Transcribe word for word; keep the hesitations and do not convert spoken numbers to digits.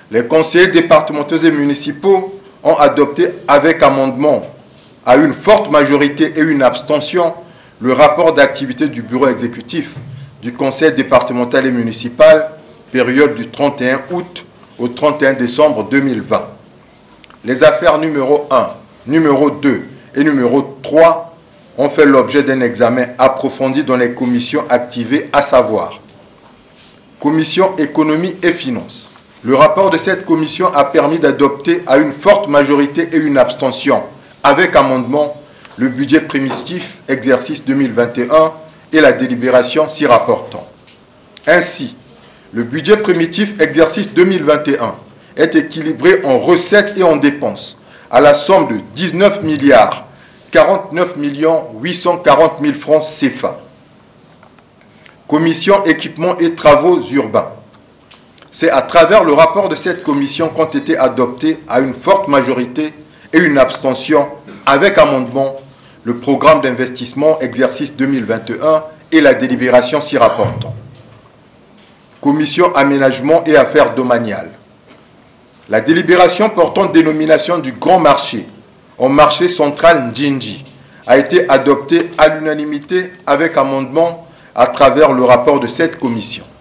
Les conseillers départementaux et municipaux ont adopté avec amendement à une forte majorité et une abstention le rapport d'activité du bureau exécutif du conseil départemental et municipal, période du trente et un août au trente et un décembre deux mille vingt. Les affaires numéro un, numéro deux et numéro trois ont fait l'objet d'un examen approfondi dans les commissions activées, à savoir Commission économie et finances. Le rapport de cette commission a permis d'adopter à une forte majorité et une abstention, avec amendement, le budget primitif exercice deux mille vingt et un et la délibération s'y rapportant. Ainsi, le budget primitif exercice deux mille vingt et un est équilibré en recettes et en dépenses à la somme de dix-neuf milliards quarante-neuf millions huit cent quarante mille francs C F A. Commission équipements et travaux urbains. C'est à travers le rapport de cette commission qu'ont été adoptés à une forte majorité et une abstention avec amendement le programme d'investissement exercice deux mille vingt et un et la délibération s'y rapportant. Commission aménagement et affaires domaniales. La délibération portant dénomination du grand marché en marché central Ndjinji a été adoptée à l'unanimité avec amendement à travers le rapport de cette commission.